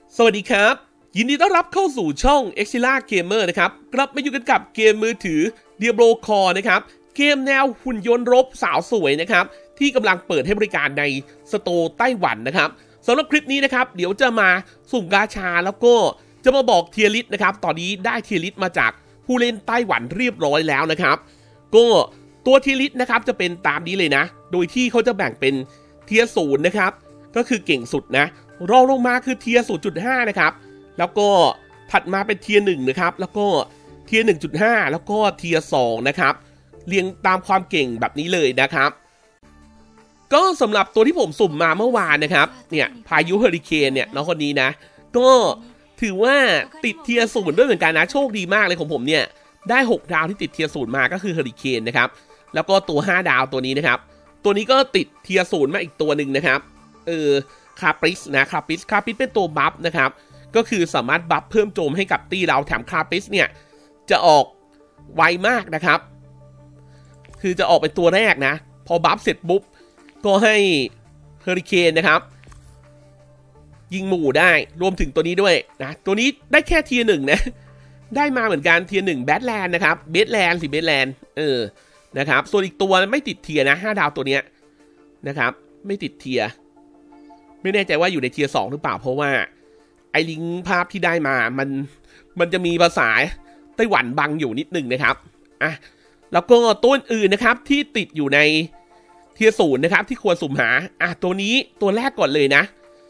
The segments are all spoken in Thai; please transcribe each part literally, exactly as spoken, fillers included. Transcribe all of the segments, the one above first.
สวัสดีครับยินดีต้อนรับเข้าสู่ช่อง Exila Gamer นะครับกลับมาอยู่กันกับเกมมือถือ Diablo Core นะครับเกมแนวหุ่นยนต์รบสาวสวยนะครับที่กำลังเปิดให้บริการในสโตร์ไต้หวันนะครับสำหรับคลิปนี้นะครับเดี๋ยวจะมาสุ่มกาชาแล้วก็จะมาบอกเทียร์ลิสต์นะครับตอนนี้ได้เทียร์ลิสต์มาจากผู้เล่นไต้หวันเรียบร้อยแล้วนะครับก็ตัวเทียร์ลิสต์นะครับจะเป็นตามนี้เลยนะโดยที่เขาจะแบ่งเป็นเทียร์ศูนย์นะครับก็คือเก่งสุดนะรองลงมาคือเทียร์ ศูนย์จุดห้า นะครับแล้วก็ถัดมาเป็นเทียร์หนึ่งนะครับแล้วก็เทียร์ หนึ่งจุดห้า แล้วก็เทียร์สองนะครับเรียงตามความเก่งแบบนี้เลยนะครับก็สำหรับตัวที่ผมสุ่มมาเมื่อวานนะครับเนี่ยพายุเฮอริเคนเนี่ยน้องคนนี้นะก็ถือว่าติดเทียร์ศูนย์ด้วยเหมือนกันนะโชคดีมากเลยของผมเนี่ยได้หกดาวที่ติดเทียร์ศูนย์มาก็คือเฮอริเคนนะครับแล้วก็ตัวห้าดาวตัวนี้นะครับตัวนี้ก็ติดเทียร์ศูนย์มาอีกตัวหนึ่งนะครับเออคาปริสนะคาปริสคาปริสเป็นตัวบัฟนะครับก็คือสามารถบัฟเพิ่มโจมให้กับตีเราแถมคาปริสเนี่ยจะออกไวมากนะครับคือจะออกเป็นตัวแรกนะพอบัฟเสร็จปุ๊บก็ให้เฮอริเคนนะครับยิงหมู่ได้รวมถึงตัวนี้ด้วยนะตัวนี้ได้แค่เทียร์หนึ่งนะได้มาเหมือนกันเทียร์หนึ่งแบทแลนด์นะครับเบสแลนด์สิเบสแลนด์เออนะครับส่วนอีกตัวไม่ติดเทียร์นะห้าดาวตัวเนี้ยนะครับไม่ติดเทียร์ไม่แน่ใจว่าอยู่ในเทียร์สองหรือเปล่าเพราะว่าไอ้ลิงก์ภาพที่ได้มามันมันจะมีภาษาไต้หวันบังอยู่นิดหนึ่งนะครับอ่ะแล้วก็ตัวอื่นนะครับที่ติดอยู่ในเทียร์ศูนย์นะครับที่ควรสุ่มหาอ่ะตัวนี้ตัวแรกก่อนเลยนะ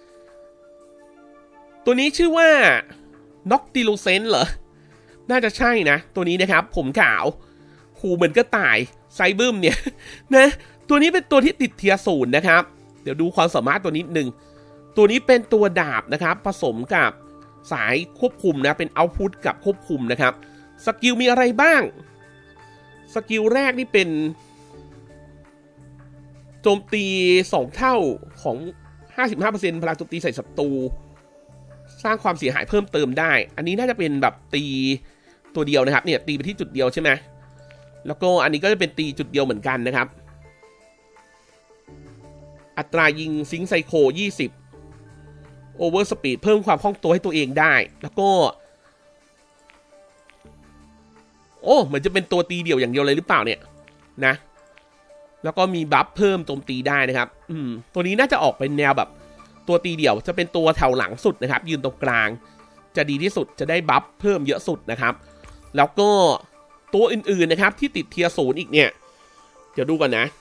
ตัวนี้ชื่อว่าน็อกติลูเซนเหรอน่าจะใช่นะตัวนี้นะครับผมขาวหูเหมือนกระต่ายไซบึ้มเนี่ยนะตัวนี้เป็นตัวที่ติดเทียร์ศูนย์นะครับเดี๋ยวดูความสามารถตัวนิดหนึ่งตัวนี้เป็นตัวดาบนะครับผสมกับสายควบคุมนะเป็นเอาท์พุตกับควบคุมนะครับสกิลมีอะไรบ้างสกิลแรกนี่เป็นโจมตีสองเท่าของ ห้าสิบห้าเปอร์เซ็นต์ พลังโจมตีใส่ศัตรูสร้างความเสียหายเพิ่มเติมได้อันนี้น่าจะเป็นแบบตีตัวเดียวนะครับเนี่ยตีไปที่จุดเดียวใช่ไหมแล้วก็อันนี้ก็จะเป็นตีจุดเดียวเหมือนกันนะครับอัตรายิงซิงค์ไซโคยี่สิบโอเวอร์สปีดเพิ่มความคล่องตัวให้ตัวเองได้แล้วก็โอ้เหมือนจะเป็นตัวตีเดี่ยวอย่างเดียวเลยหรือเปล่าเนี่ยนะแล้วก็มีบัฟเพิ่มโจมตีได้นะครับอืมตัวนี้น่าจะออกเป็นแนวแบบตัวตีเดี่ยวจะเป็นตัวแถวหลังสุดนะครับยืนตรงกลางจะดีที่สุดจะได้บัฟเพิ่มเยอะสุดนะครับแล้วก็ตัวอื่นๆนะครับที่ติดเทียร์ศูนย์อีกเนี่ยเดี๋ยวดูก่อนนะ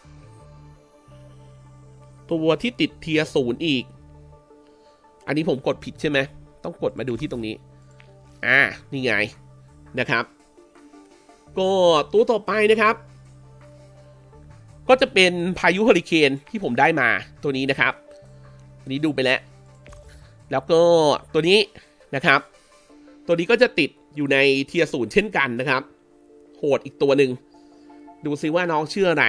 ตัวที่ติดเทียร์ศูนย์อีกอันนี้ผมกดผิดใช่ไหมต้องกดมาดูที่ตรงนี้อ่านี่ไงนะครับก็ตัวต่อไปนะครับก็จะเป็นพายุเฮอริเคนที่ผมได้มาตัวนี้นะครับอันนี้ดูไปแล้วแล้วก็ตัวนี้นะครับตัวนี้ก็จะติดอยู่ในเทียร์ศูนย์เช่นกันนะครับโหดอีกตัวหนึ่งดูซิว่าน้องชื่ออะไร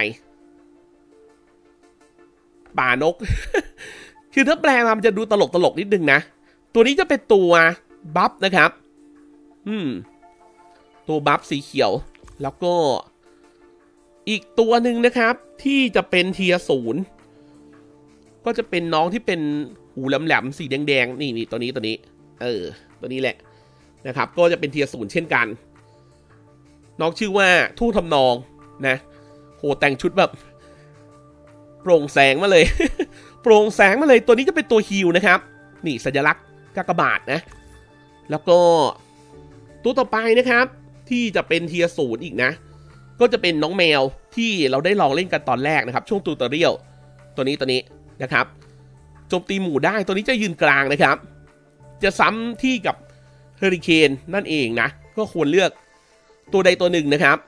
ป่านก คือถ้าแปลมามันจะดูตลกตลกนิดนึงนะตัวนี้จะเป็นตัวบัฟนะครับอืมตัวบัฟสีเขียวแล้วก็อีกตัวหนึ่งนะครับที่จะเป็นเทียร์ศูนย์ก็จะเป็นน้องที่เป็นหูแหลมๆสีแดงๆนี่นี่ตัวนี้ตัวนี้เออตัวนี้แหละนะครับก็จะเป็นเทียร์ศูนย์เช่นกันน้องชื่อว่าทู่ทำนองนะโหแต่งชุดแบบโปร่งแสงมาเลย โปร่งแสงมาเลยตัวนี้จะเป็นตัวฮีลนะครับนี่สัญลักษณ์กากบาทนะแล้วก็ตัวต่อไปนะครับที่จะเป็นเทียร์ศูนย์อีกนะก็จะเป็นน้องแมวที่เราได้ลองเล่นกันตอนแรกนะครับช่วงตูตอเรียลตัวนี้ตัวนี้นะครับโจมตีหมู่ได้ตัวนี้จะยืนกลางนะครับจะซ้ำที่กับเฮอริเคนนั่นเองนะก็ควรเลือกตัวใดตัวหนึ่งนะครับ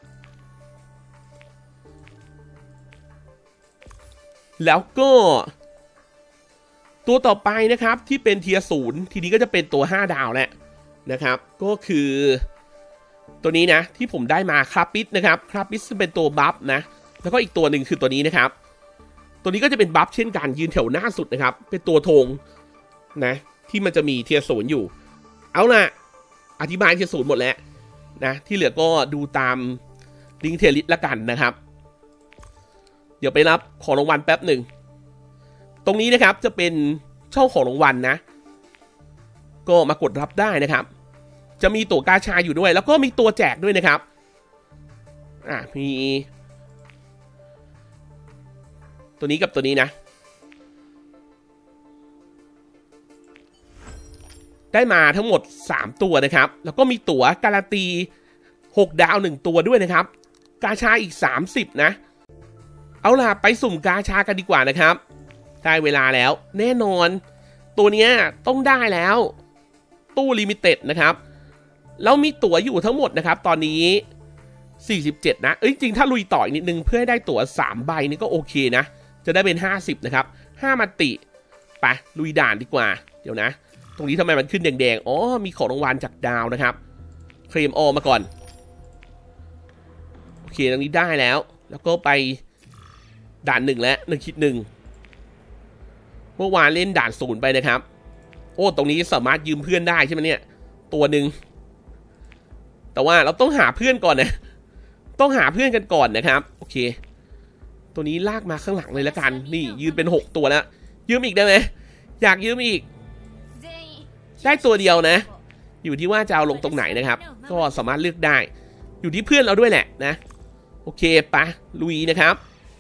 แล้วก็ตัวต่อไปนะครับที่เป็นเทียร์ศูนย์ทีนี้ก็จะเป็นตัวห้าดาวแหละนะครับก็คือตัวนี้นะที่ผมได้มาคาปิสนะครับคาปิสเป็นตัวบัฟนะแล้วก็อีกตัวหนึ่งคือตัวนี้นะครับตัวนี้ก็จะเป็นบัฟเช่นกันยืนแถวหน้าสุดนะครับเป็นตัวธงนะที่มันจะมีเทียร์ศูนย์อยู่เอาล่ะอธิบายเทียร์ศูนย์หมดแล้วนะที่เหลือก็ดูตามลิงก์เทียร์ลิสต์ละกันนะครับเดี๋ยวไปรับของรางวัลแป๊บหนึ่งตรงนี้นะครับจะเป็นช่องของรางวัลนะก็มากดรับได้นะครับจะมีตั๋วกาชาอยู่ด้วยแล้วก็มีตัวแจกด้วยนะครับอ่ะมีตัวนี้กับตัวนี้นะได้มาทั้งหมดสามตัวนะครับแล้วก็มีตั๋วการันตีหกดาวหนึ่งตัวด้วยนะครับกาชาอีกสามสิบนะเอาล่ะไปสุ่มกาชากันดีกว่านะครับได้เวลาแล้วแน่นอนตัวนี้ต้องได้แล้วตู้ลิมิเต็ดนะครับแล้วมีตั๋วอยู่ทั้งหมดนะครับตอนนี้สี่สิบเจ็ดนะเอ้ยจริงถ้าลุยต่ออีกนิดนึงเพื่อให้ได้ตั๋วสามใบนี่ก็โอเคนะจะได้เป็นห้าสิบนะครับห้ามันติไปลุยด่านดีกว่าเดี๋ยวนะตรงนี้ทำไมมันขึ้นแดงๆอ๋อมีของรางวัลจากดาวนะครับเคลมออมาก่อนโอเคตรงนี้ได้แล้วแล้วก็ไปด่านหนึ่งแล้วหนึ่งคิดหนึ่งเมื่อวานเล่นด่านศูนย์ไปนะครับโอ้ตรงนี้สามารถยืมเพื่อนได้ใช่ไหมเนี่ยตัวหนึ่งแต่ว่าเราต้องหาเพื่อนก่อนนะต้องหาเพื่อนกันก่อนนะครับโอเคตัวนี้ลากมาข้างหลังเลยละกันนี่ยืนเป็นหกตัวแล้วยืมอีกได้ไหมอยากยืมอีกได้ตัวเดียวนะอยู่ที่ว่าจะเอาลงตรงไหนนะครับก็สามารถเลือกได้อยู่ที่เพื่อนเราด้วยแหละนะโอเคปะลุยนะครับ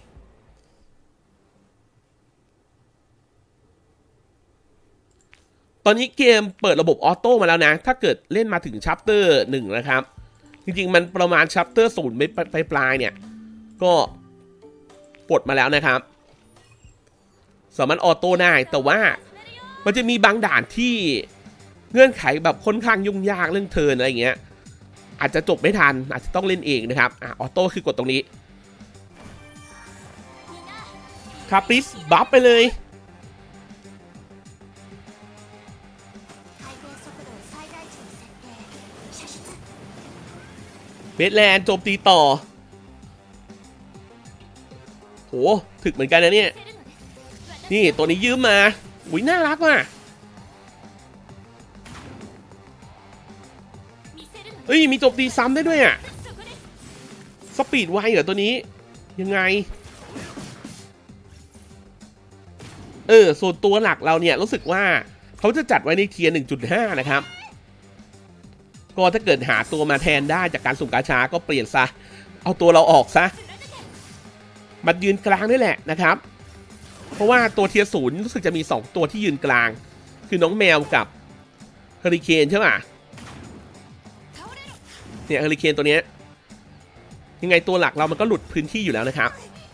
ตอนนี้เกมเปิดระบบออโต้มาแล้วนะถ้าเกิดเล่นมาถึงชัปเตอร์หนึ่งนะครับจริงๆมันประมาณชัปเตอร์ศูนย์ไปปลายเนี่ยก็ปลดมาแล้วนะครับสามารถออโต้ได้แต่ว่ามันจะมีบางด่านที่เงื่อนไขแบบค่อนข้างยุ่งยากเรื่องเทิร์นอะไรอย่างเงี้ยอาจจะจบไม่ทันอาจจะต้องเล่นเองนะครับอ่ะออโต้คือกดตรงนี้คาปิสบัฟไปเลยเบสแลนด์โจมตีต่อโหถึกเหมือนกันนะเนี่ยนี่ตัวนี้ยืมมาอุ้ยน่ารักว่ะเอ้ยมีโจมตีซ้ำได้ด้วยอ่ะสปีดไวเหรอตัวนี้ยังไงเออส่วนตัวหลักเราเนี่ยรู้สึกว่าเขาจะจัดไว้ในเทียร์ หนึ่งจุดห้า นะครับก็ถ้าเกิดหาตัวมาแทนได้จากการสุ่มกาชาก็เปลี่ยนซะเอาตัวเราออกซะมันยืนกลางนี่แหละนะครับเพราะว่าตัวเทียร์ศูนย์รู้สึกจะมีสองตัวที่ยืนกลางคือน้องแมวกับเฮอริเคนใช่ไหมเนี่ยเฮอริเคนตัวนี้ยังไงตัวหลักเรามันก็หลุดพื้นที่อยู่แล้วนะครับ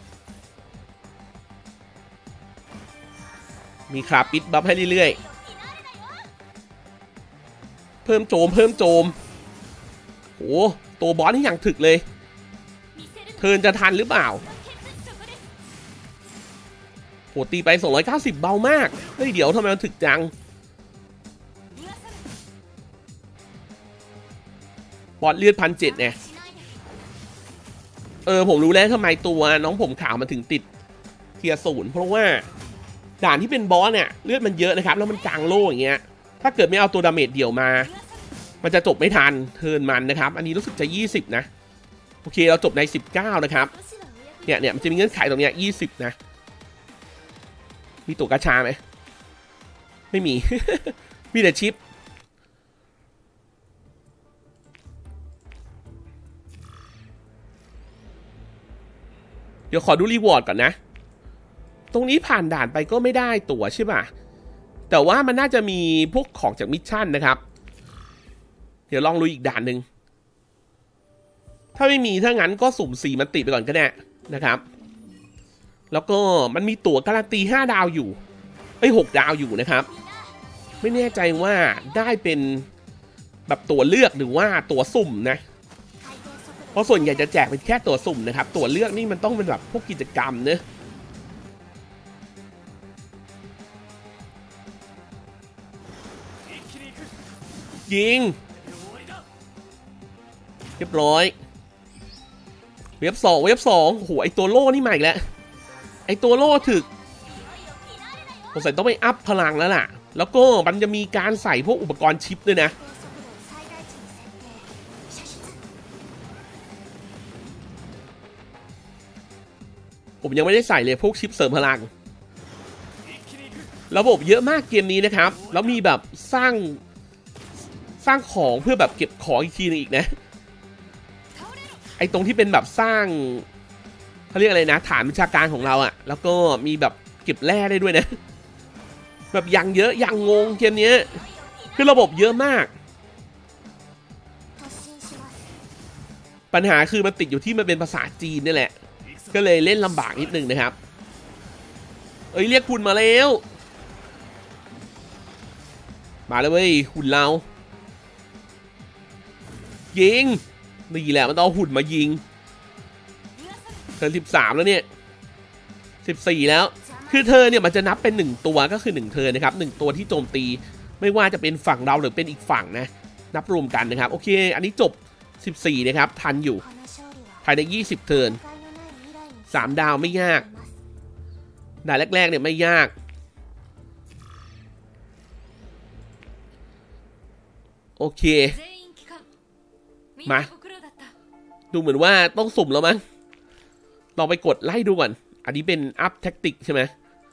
มีคราปิดบัฟให้เรื่อยๆเพิ่มโจมเพิ่มโจมโอ้ตัวบอสนี่อย่างถึกเลยเทิร์นจะทันหรือเปล่าโหตีไปสองร้อยเก้าสิบเบามากเฮ้ยเดี๋ยวทำไมมันถึกจังบอสเลือดพันเจ็ดเนี่ยเออผมรู้แล้วทำไมตัวน้องผมขาวมันถึงติดเทียร์ศูนย์เพราะว่าด่านที่เป็นบอสเนี่ยเลือดมันเยอะนะครับแล้วมันกลางโล่อย่างเงี้ยถ้าเกิดไม่เอาตัวดาเมจเดี่ยวมามันจะจบไม่ทันเทิร์นมันนะครับอันนี้รู้สึกจะยี่สิบนะโอเคเราจบในสิบเก้านะครับเนี่ยเนี่ยมันจะมีเงื่อนไขตรงเนี้ยยี่สิบนะมีตัวกาชาไหมไม่มี มีแต่ชิปเดี๋ยวขอดูรีวอร์ดก่อนนะตรงนี้ผ่านด่านไปก็ไม่ได้ตั๋วใช่ป่ะแต่ว่ามันน่าจะมีพวกของจากมิชชั่นนะครับเดี๋ยวลองลุยอีกด่านหนึ่งถ้าไม่มีถ้างั้นก็สุ่มสี่มันติไปก่อนก็ได้นะครับแล้วก็มันมีตั๋วการันตีห้าดาวอยู่เอ้ยหกดาวอยู่นะครับไม่แน่ใจว่าได้เป็นแบบตั๋วเลือกหรือว่าตั๋วสุ่มนะเพราะส่วนใหญ่จะแจกเป็นแค่ตั๋วสุ่มนะครับตั๋วเลือกนี่มันต้องเป็นแบบพวกกิจกรรมเนอะยิงเรียบร้อยเว็บสองเว็บสองโอ้โหไอตัวโล่นี่ใหม่แล้วไอตัวโล่ถึกผมใส่ต้องไปอัพพลังแล้วล่ะแล้วก็มันจะมีการใส่พวกอุปกรณ์ชิปด้วยนะผมยังไม่ได้ใส่เลยพวกชิปเสริมพลังระบบเยอะมากเกมนี้นะครับแล้วมีแบบสร้างสร้างของเพื่อแบบเก็บของอีกทีนึงอีกนะไอ้ตรงที่เป็นแบบสร้างเขาเรียกอะไรนะฐานวิชาการของเราอะแล้วก็มีแบบเก็บแร่ได้ด้วยนะแบบยังเยอะยังงงเกมนี้คือระบบเยอะมากปัญหาคือมันติดอยู่ที่มันเป็นภาษาจีนนี่แหละก็เลยเล่นลำบากนิดนึงนะครับเอ้ยเรียกหุ่นมาแล้วมาแล้วเว้ยหุ่นเรายิงนี่แหละมันต้องหุ่นมายิงเธอสิบสามแล้วเนี่ยสิบสี่แล้วคือเธอเนี่ยมันจะนับเป็นหนึ่งตัวก็คือหนึ่งเธอนะครับหนึ่งตัวที่โจมตีไม่ว่าจะเป็นฝั่งเราหรือเป็นอีกฝั่งนะนับรวมกันนะครับโอเคอันนี้จบสิบสี่นะครับทันอยู่ภายในยี่สิบเทิร์นสามดาวไม่ยากด่านแรกๆเนี่ยไม่ยากโอเคมาดูเหมือนว่าต้องสุ่มแล้วมั้งลองไปกดไล่ดูก่อนอันนี้เป็นอัพแท็กติกใช่ไหม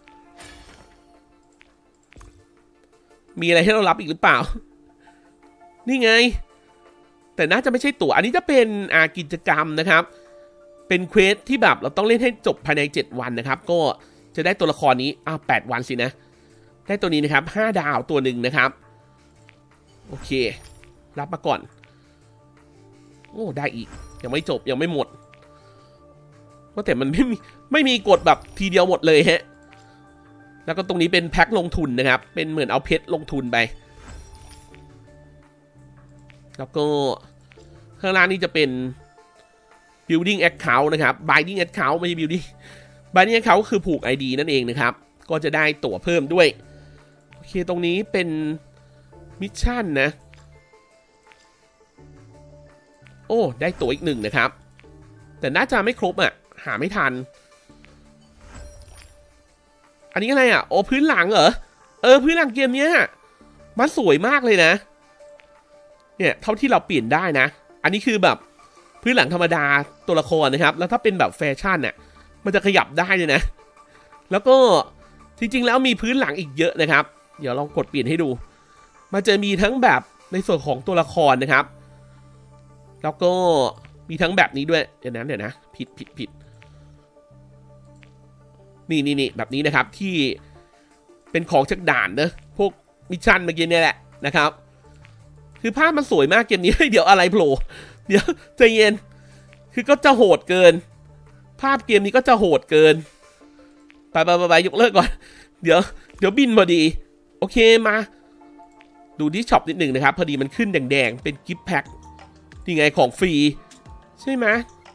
มีอะไรให้เรารับอีกหรือเปล่านี่ไงแต่น่าจะไม่ใช่ตั๋วอันนี้จะเป็นอากิจกรรมนะครับเป็นเควสที่แบบเราต้องเล่นให้จบภายในเจ็ดวันนะครับก็จะได้ตัวละครนี้อ้าวแปดวันสินะได้ตัวนี้นะครับห้าดาวตัวหนึ่งนะครับโอเครับมาก่อนโอ้ได้อีกยังไม่จบยังไม่หมดว่าแต่มันไม่มีไม่มีกดแบบทีเดียวหมดเลยฮะแล้วก็ตรงนี้เป็นแพ็คลงทุนนะครับเป็นเหมือนเอาเพชรลงทุนไปแล้วก็ข้างล่างนี่จะเป็น building account นะครับ binding account ไม่ใช่ building binding account คือผูก ไอ ดี นั่นเองนะครับก็จะได้ตั๋วเพิ่มด้วยโอเคตรงนี้เป็นมิชชั่นนะโอ้ได้ตั๋วอีกหนึ่งนะครับแต่น่าจะไม่ครบอ่ะหาไม่ทันอันนี้อะไรอ่ะโอ้พื้นหลังเหรอเออพื้นหลังเกมเนี้ยมันสวยมากเลยนะเนี่ยเท่าที่เราเปลี่ยนได้นะอันนี้คือแบบพื้นหลังธรรมดาตัวละครนะครับแล้วถ้าเป็นแบบแฟชั่นเนี่ยมันจะขยับได้เลยนะแล้วก็จริงๆแล้วมีพื้นหลังอีกเยอะนะครับเดี๋ยวลองกดเปลี่ยนให้ดูมันจะมีทั้งแบบในส่วนของตัวละครนะครับแล้วก็มีทั้งแบบนี้ด้วยเดี๋ยวนะเดี๋ยวนะผิดผิดผิดนี่นี่นี่แบบนี้นะครับที่เป็นของจากด่านเนอะพวกมิชชั่นเมื่อกี้เนี่ยแหละนะครับคือภาพมันสวยมากเกมนี้เดี๋ยวอะไรโผล่เดี๋ยวใจเย็นคือก็จะโหดเกินภาพเกมนี้ก็จะโหดเกินไปไปไปยกเลิกก่อนเดี๋ยวเดี๋ยวบินพอดีโอเคมาดูที่ช็อปนิดหนึ่งนะครับพอดีมันขึ้นแดงๆเป็นกิฟต์แพ็คนี่ไงของฟรีใช่ไหม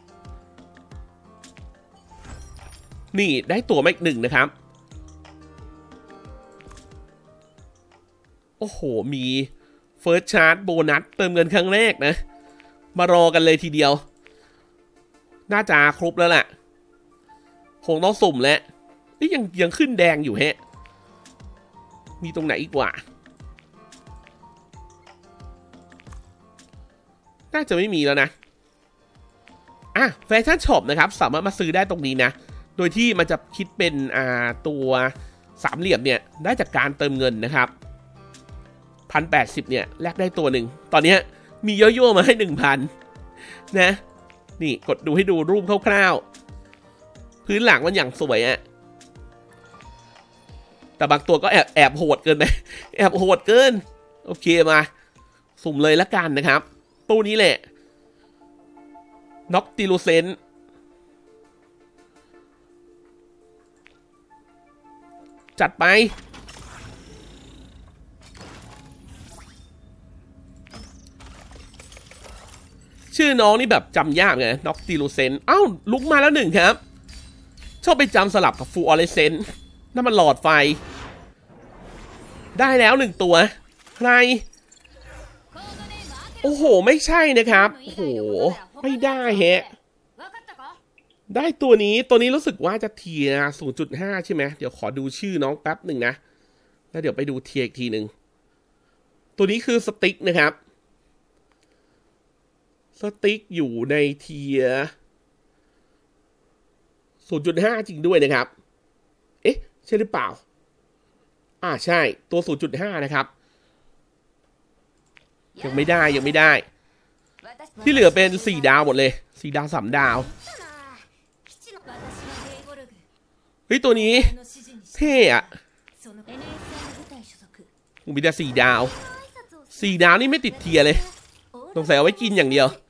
นี่ได้ตั๋วมาอีกหนึ่งนะครับโอ้โหมีเฟิร์สชาร์จโบนัสเติมเงินครั้งแรกนะมารอกันเลยทีเดียวน่าจะครบแล้วแหละคงต้องสุ่มแล้วนี่ยังยังขึ้นแดงอยู่ฮะมีตรงไหนอีกว่าน่าจะไม่มีแล้วนะอ่ะแฟชั่นช็อปนะครับสามารถมาซื้อได้ตรงนี้นะโดยที่มันจะคิดเป็นอ่าตัวสามเหลี่ยมเนี่ยได้จากการเติมเงินนะครับพันแปดสิบเนี่ยแลกได้ตัวหนึ่งตอนนี้มีโยโย่มาให้หนึ่งพันนะนี่กดดูให้ดูรูปคร่าวๆพื้นหลังมันอย่างสวยอะแต่บางตัวก็แอบแอบโหดเกินไปแอบโหดเกินโอเคมาสุ่มเลยละกันนะครับตู้นี้แหละน็อกติลูเซนจัดไปชื่อน้องนี่แบบจำยากไงน็อกติลูเซนอ้าวลุกมาแล้วหนึ่งครับชอบไปจำสลับกับฟูออเรสเซนนั่นมันหลอดไฟได้แล้วหนึ่งตัวใครโอ้โหไม่ใช่นะครับโอ้โหไม่ได้แฮะได้ตัวนี้ตัวนี้รู้สึกว่าจะเทียร์ ศูนย์จุดห้า ใช่ไหมเดี๋ยวขอดูชื่อน้องแป๊บหนึ่งนะแล้วเดี๋ยวไปดูเทียร์อีกทีหนึ่งตัวนี้คือสติ๊กนะครับสติ๊กอยู่ในเทียร์ ศูนย์จุดห้า จริงด้วยนะครับเอ๊ะใช่หรือเปล่าอ่าใช่ตัว ศูนย์จุดห้า นะครับยังไม่ได้ยังไม่ได้ที่เหลือเป็นสี่ดาวหมดเลยสี่ดาวสามดาวเฮ้ยตัวนี้เท่อะผมมีแต่สี่ดาวสี่ดาวนี่ไม่ติดเทียเลยสงสัยเอาไว้กินอย่างเดียว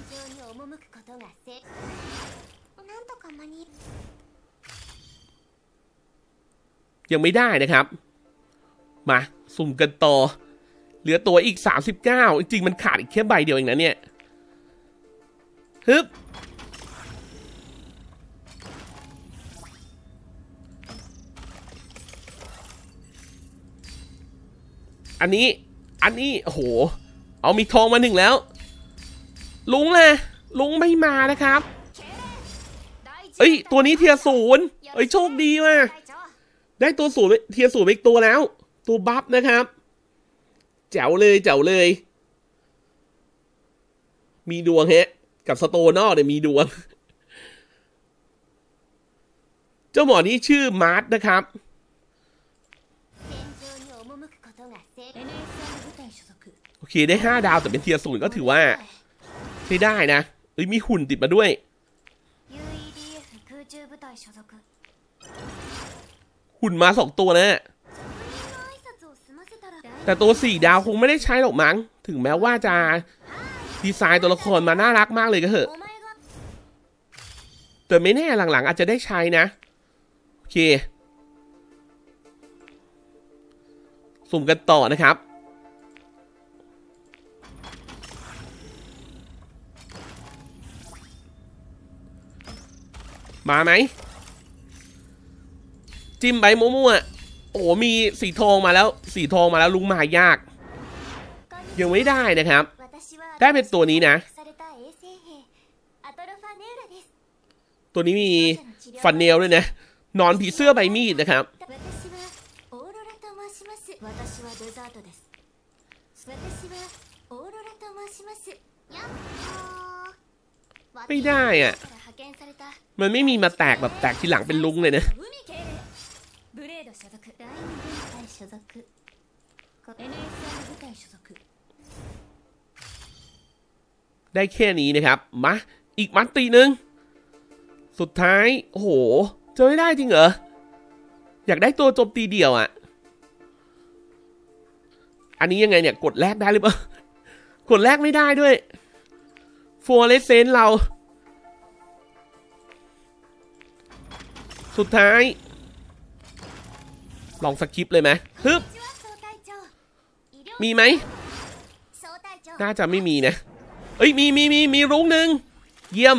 ยังไม่ได้นะครับมาสุ่มกันต่อเหลือตัวอีกสามสิบเก้าจริงๆมันขาดอีกแค่ใบเดียวเองนะเนี่ยฮึบอันนี้อันนี้โอ้โหเอามีทองมาหนึ่งแล้วลุงเลยลุงไม่มานะครับเอ้ยตัวนี้เทียร์ศูนย์เอ้ยโชคดีว่ะได้ตัวศูนย์เทียร์ศูนย์อีกตัวแล้วตัวบัฟนะครับแจ๋วเลยแจ๋วเลยมีดวงฮะกับสโตนอลเนี่ยมีดวงเจ้าหมอนี้ชื่อมาร์ทนะครับโอเคได้ห้าดาวแต่เป็นเทียร์ศูนย์ก็ถือว่าใช้ได้นะเอ้ยมีหุ่นติดมาด้วยหุ่นมาสองตัวนะแต่ตัวสี่ดาวคงไม่ได้ใช้หรอกมั้งถึงแม้ว่าจะดีไซน์ตัวละครมาน่ารักมากเลยก็เถอะแต่ไม่แน่หลังๆอาจจะได้ใช้นะโอเคสุ่มกันต่อนะครับมาไหมจิ้มใบมั่วๆโอ้มีสีทองมาแล้วสีทองมาแล้วลุงมายากยังไม่ได้นะครับได้เป็นตัวนี้นะตัวนี้มีฟันเนลด้วยนะนอนผีเสื้อใบมีดนะครับไม่ได้อ่ะมันไม่มีมาแตกแบบแตกทีหลังเป็นลุงเลยนะได้แค่นี้นะครับมาอีกมัดตีหนึ่งสุดท้ายโอ้โหจะไม่ได้จริงเหรออยากได้ตัวโจมตีเดี่ยวอ่ะอันนี้ยังไงเนี่ยกดแลกได้หรือเปล่ากดแลกไม่ได้ด้วยฟลูออเรสเซนต์เราสุดท้ายลองสกิปเลยไหมฮึบมีไหมน่าจะไม่มีนะเอ้ยมีมีมีมีรุ้งหนึ่งเยี่ยม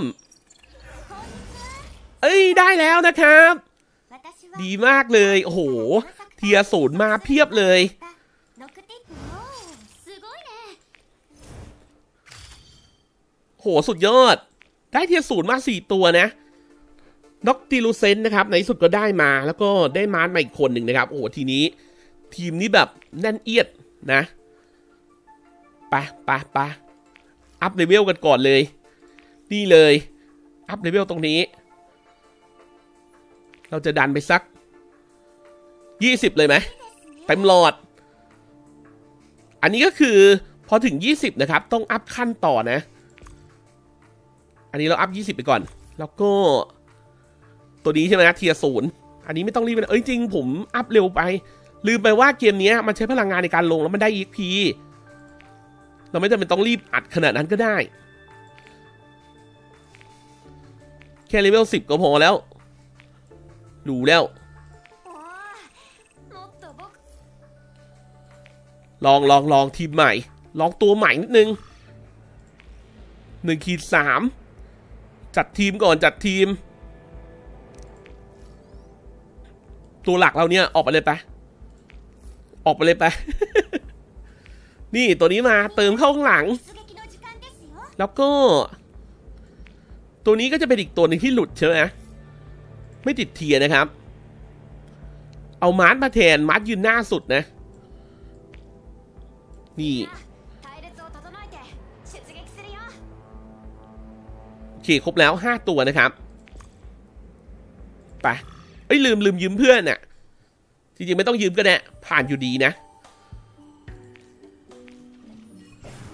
เอ้ยได้แล้วนะครับดีมากเลยโอ้โหเทียร์ศูนย์มาเพียบเลยโหสุดยอดได้เทียร์ศูนย์มาสี่ตัวนะด็อกติลูเซนนะครับในสุดก็ได้มาแล้วก็ได้มาร์ทมาอีกคนหนึ่งนะครับโอ้โหทีนี้ทีมนี้แบบแน่นเอียดนะไปไปไปอัพเลเวลกันก่อนเลยนี่เลยอัพเลเวลตรงนี้เราจะดันไปสักยี่สิบเลยไหมเต็มหลอดอันนี้ก็คือพอถึงยี่สิบนะครับต้องอัพขั้นต่อนะอันนี้เราอัพยี่สิบไปก่อนแล้วก็ตัวนี้ใช่ไหมนะเทียร์ศูนย์อันนี้ไม่ต้องรีบเอ้ยจริงผมอัพเร็วไปลืมไปว่าเกมนี้มันใช้พลังงานในการลงแล้วมันได้ อี เอ็ก พี เราไม่จำเป็นต้องรีบอัดขนาดนั้นก็ได้แค่เลเวลสิบก็พอแล้วดูแล้วลองลองลองทีมใหม่ลองตัวใหม่นิดนึงหนึ่งขีดสามจัดทีมก่อนจัดทีมตัวหลักเราเนี่ยออกไปเลยไปออกไปเลยไป นี่ตัวนี้มาเติมเข้าข้างหลังแล้วก็ตัวนี้ก็จะเป็นอีกตัวหนึ่งที่หลุดใช่ไหมไม่ติดเทียนะครับเอามาร์ทมาแทนมาร์ทยืนหน้าสุดนะนี่โอเคครบแล้วห้าตัวนะครับไปเอ้ยลืมลืมยืมเพื่อนน่ะจริงๆไม่ต้องยืมก็ได้ผ่านอยู่ดีนะ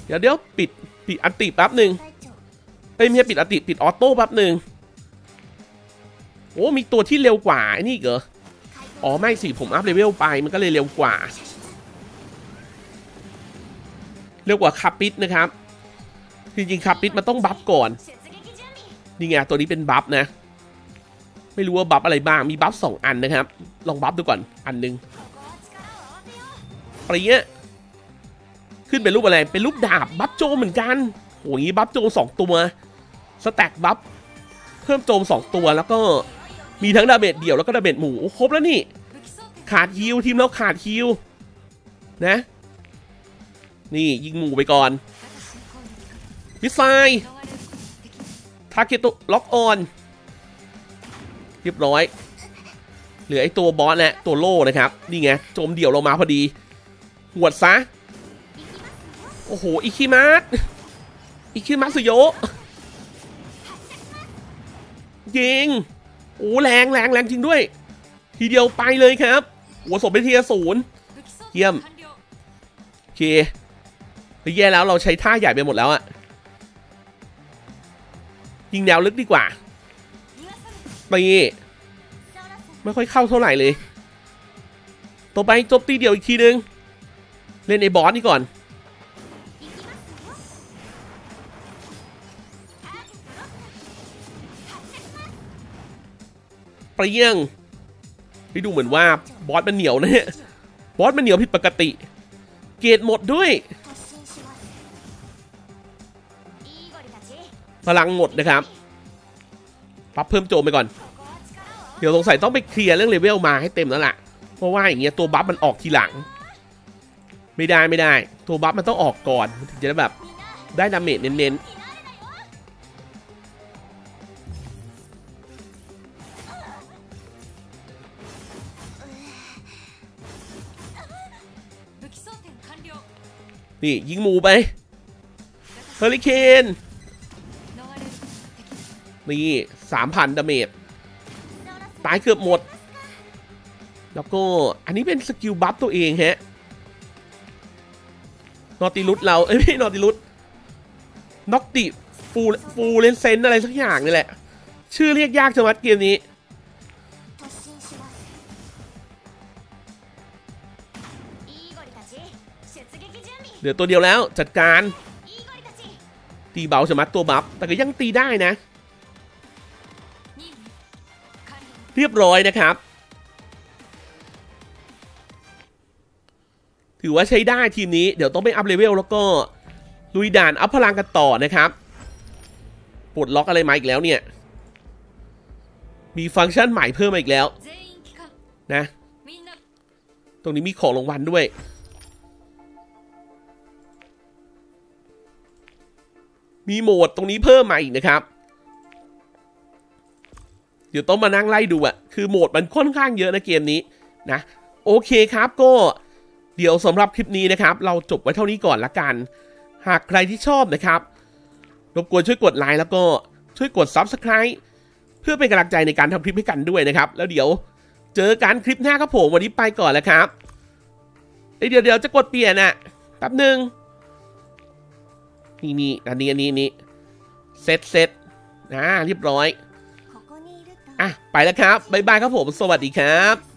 เดี๋ยวเดี๋ยวปิดปิดอันติแป๊บหนึ่งเอ้ยไม่ใช่ปิดอันติปิดออโต้แป๊บหนึ่งโอ้มีตัวที่เร็วกว่าไอ้นี่เหรออ๋อไม่สิผมอัพเลเวลไปมันก็เลยเร็วกว่าเร็วกว่าคาปิดนะครับจริงๆคาปิดมันต้องบัฟก่อนนี่ไงตัวนี้เป็นบัฟนะไม่รู้ว่าบัฟอะไรบ้างมีบัฟสองอันนะครับลองบัฟดูก่อนอันหนึ่งอะไรเงี้ยขึ้นเป็นรูปอะไรเป็นรูปดาบบัฟโจมเหมือนกันโหงี้บัฟโจมสองตัวสแต็กบัฟเพิ่มโจมสองตัวแล้วก็มีทั้งดาเมจเดี่ยวแล้วก็ดาเมจหมู่ครบแล้วนี่ขาดฮิวทีมเราขาดฮิวนะนี่ยิงหมู่ไปก่อนมิสไซล์ทาร์เก็ตล็อกออนเรียบร้อยเหลือไอตัวบอสและตัวโล่นะครับนี่ไงโจมเดี่ยวลงมาพอดีหวดซะโอ้โหอิคิมัสอิคิมัสสุโยยิงโอ้แรงแรงแรงจริงด้วยทีเดียวไปเลยครับหัวศพเป็นเทียร์ศูนย์เยี่ยมโอเคไปแย่แล้วเราใช้ท่าใหญ่ไปหมดแล้วอะยิงแนวลึกดีกว่าไปไม่ค่อยเข้าเท่าไหร่เลยต่อไปจบตีเดียวอีกทีนึงเล่นไอ้บอสนี่ก่อนเปรี้ยงไปดูเหมือนว่าบอสมันเหนียวนะเนี่ยบอสมันเหนียวผิดปกติเกรดหมดด้วยพลังหมดนะครับปรับเพิ่มโจมไปก่อนเดี๋ยวสงสัยต้องไปเคลียร์เรื่องเลเวลมาให้เต็มแล้วล่ะเพราะว่าอย่างเงี้ยตัวบัฟมันออกทีหลังไม่ได้ไม่ได้ตัวบัฟมันต้องออกก่อนถึงจะได้แบบได้ดาเมจเน้นๆนี่ยิงหมูไปเฮอริเคนนี่สามพันดาเมจตายเกือบหมดแล้วก็อันนี้เป็นสกิลบัฟตัวเองฮะนอติลุสเราเอ้ยไม่นอติลุสน็อกติฟูฟูเลนเซนอะไรสักอย่างนี่แหละชื่อเรียกยากจังวัดเกมนี้เดี๋ยวตัวเดียวแล้วจัดการตีเบาสมัดตัวบัฟแต่ก็ยังตีได้นะเรียบร้อยนะครับถือว่าใช้ได้ทีมนี้เดี๋ยวต้องไปอัพเลเวลแล้วก็ลุยด่านอัพพลังกันต่อนะครับปลดล็อกอะไรมาอีกแล้วเนี่ยมีฟังก์ชันใหม่เพิ่มมาอีกแล้วนะตรงนี้มีของรางวัลด้วยมีโหมดตรงนี้เพิ่มมาอีกนะครับเดี๋ยวต้องมานั่งไล่ดูอะคือโหมดมันค่อนข้างเยอะนะเกมนี้นะโอเคครับก็เดี๋ยวสำหรับคลิปนี้นะครับเราจบไว้เท่านี้ก่อนละกันหากใครที่ชอบนะครับรบกวนช่วยกดไลค์แล้วก็ช่วยกด ซับสไครบ์ เพื่อเป็นกำลังใจในการทำคลิปให้กันด้วยนะครับแล้วเดี๋ยวเจอกันคลิปหน้าครับผมวันนี้ไปก่อนแล้วครับเดี๋ยวเดี๋ยวจะกดเปลี่ยนอะแป๊บนึงนี่นี่อันนี้อันนี้นี่เซตเซตนะเรียบร้อยอ่ะไปแล้วครับบ๊ายบายครับผมสวัสดีครับ